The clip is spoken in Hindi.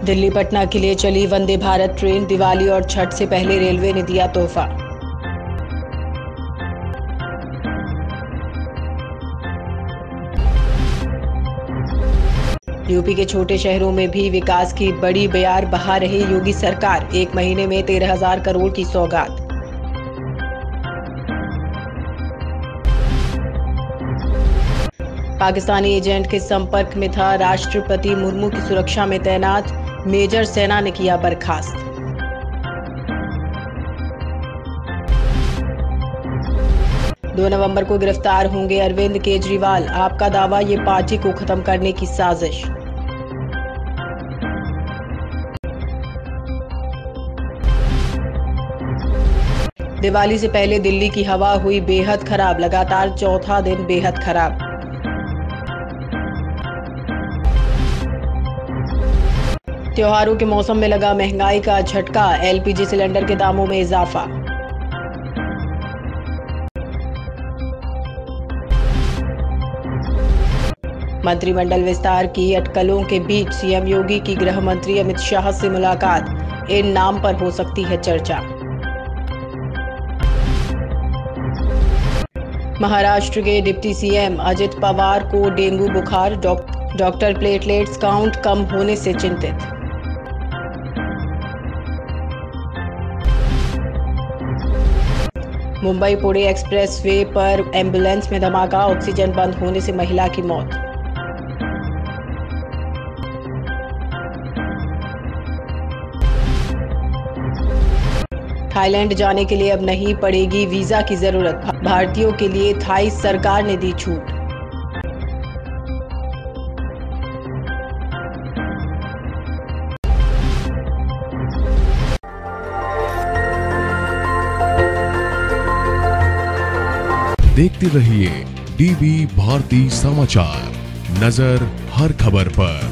दिल्ली पटना के लिए चली वंदे भारत ट्रेन, दिवाली और छठ से पहले रेलवे ने दिया तोहफा। यूपी के छोटे शहरों में भी विकास की बड़ी बयार बहा रही योगी सरकार, 1 महीने में 13,000 करोड़ की सौगात। पाकिस्तानी एजेंट के संपर्क में था राष्ट्रपति मुर्मू की सुरक्षा में तैनात मेजर सेना ने किया बर्खास्त। दो नवंबर को गिरफ्तार होंगे अरविंद केजरीवाल, आपका दावा ये पार्टी को खत्म करने की साजिश। दिवाली से पहले दिल्ली की हवा हुई बेहद खराब, लगातार चौथा दिन बेहद खराब। त्योहारों के मौसम में लगा महंगाई का झटका, एलपीजी सिलेंडर के दामों में इजाफा। मंत्रिमंडल विस्तार की अटकलों के बीच सीएम योगी की गृह मंत्री अमित शाह से मुलाकात, इन नाम पर हो सकती है चर्चा। महाराष्ट्र के डिप्टी सीएम अजित पवार को डेंगू बुखार, डॉक्टर प्लेटलेट्स काउंट कम होने से चिंतित। मुंबई पुणे एक्सप्रेसवे पर एम्बुलेंस में धमाका, ऑक्सीजन बंद होने से महिला की मौत। थाईलैंड जाने के लिए अब नहीं पड़ेगी वीजा की जरूरत, भारतीयों के लिए थाई सरकार ने दी छूट। देखते रहिए डीबी भारती समाचार, नजर हर खबर पर।